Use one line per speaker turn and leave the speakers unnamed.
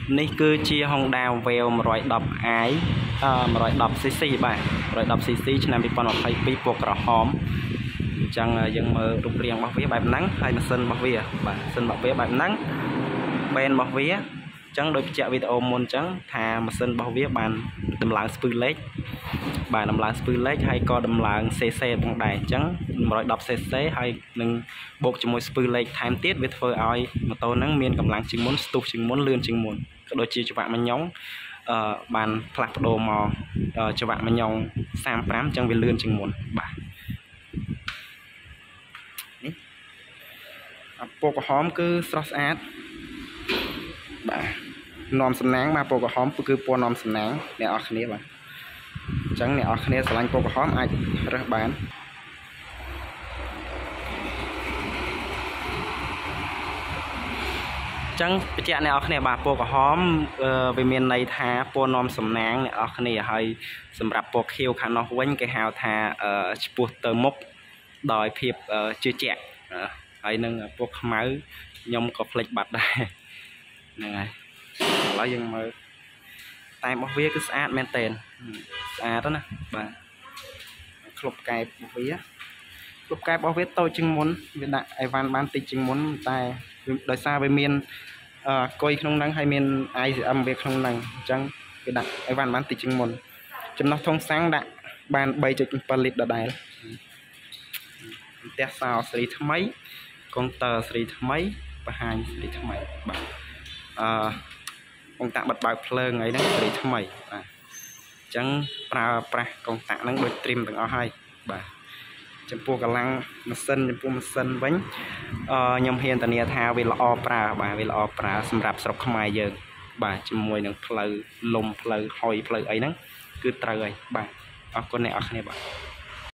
នេះគឺជា Honda Veil 110i 110cc បាទ110cc ឆ្នាំ 2022 ពណ៌ក្រហមអញ្ចឹងយើងមើលរូបរាងរបស់វាបែបហ្នឹងហើយម៉ាស៊ីនរបស់វាបាទម៉ាស៊ីនរបស់វាបែបហ្នឹងបែនរបស់វាអញ្ចឹងដូចបញ្ជាក់វីដេអូមុនអញ្ចឹងថាម៉ាស៊ីនរបស់វាបានដំឡើងស្ពឺលេខបាទដំឡើងស្ពឺលេខហើយក៏ដំឡើង cc ផងដែរអញ្ចឹង 110cc ហើយនឹងបូកជាមួយស្ពឺលេខថែមទៀតវាធ្វើឲ្យម៉ូតូហ្នឹងមានកម្លាំងជាងមុនស្ទុះជាងមុនលឿនជាងមុនក៏ដូចជាច្បាក់ម៉ាញ៉ុងបានផ្លាស់ប្ដូរមកច្បាក់ម៉ាញ៉ុង35អញ្ចឹងវាលឿនជាងមុនបាទនេះពណ៌ក្រហមគឺស្រស់ស្អាតបាទនាំសំណាងបាទពណ៌ក្រហមគឺពណ៌នាំសំណាងអ្នកនរគ្នាបាទអញ្ចឹងអ្នកនរគ្នាស្រឡាញ់ពណ៌ក្រហមអាចរើសបានចឹងបញ្ជាក់អ្នកនរគ្នាបាទពណ៌ក្រហមវាមានន័យថាពណ៌នាំសំណាងអ្នកនរគ្នាហើយសម្រាប់ពណ៌ខៀវខាងនោះវិញគេហៅថាឆ្ពោះទៅមុខដោយភាពជឿជាក់ហើយនឹងពណ៌ខ្មៅខ្ញុំក៏ភ្លេចបាត់ដែរហ្នឹងហើយឥឡូវយើងមើលតែរបស់វាគឺស្អាតមែនតើស្អាតណាបាទក្លុបកែបរបស់វាក្លុបកែបរបស់វាតូចជាងមុនវាដាក់អីវ៉ាន់បានតិចជាងមុនតែដោយសារវាមានកុយក្នុងហ្នឹងហើយមាន ICM វាក្នុងហ្នឹងអញ្ចឹងវាដាក់អីវ៉ាន់បានតិចជាងមុនចំណុះធុងសាំងដាក់បាន 3.7 លីត្រដដែលផ្ទះសោស៊េរីថ្មីកុងទ័រស៊េរីថ្មីបង្ហាញស៊េរីថ្មីបាទកុងតាក់បិទបើកភ្លើងអីហ្នឹងស៊េរីថ្មីបាទអញ្ចឹងប្រើប្រាស់កុងតាក់ហ្នឹងដូចត្រៀមទាំងអស់ហើយបាទចំពោះកម្លាំងម៉ាស៊ីនចំពោះម៉ាស៊ីនវិញខ្ញុំហ៊ានធានាថាវាល្អប្រើបាទវាល្អប្រើសម្រាប់ស្រុកខ្មែរយើងបាទជាមួយនឹងផ្លូវលំផ្លូវហុយផ្លូវអីហ្នឹងគឺត្រូវហើយបាទអរគុណអ្នកនរគ្នាបាទ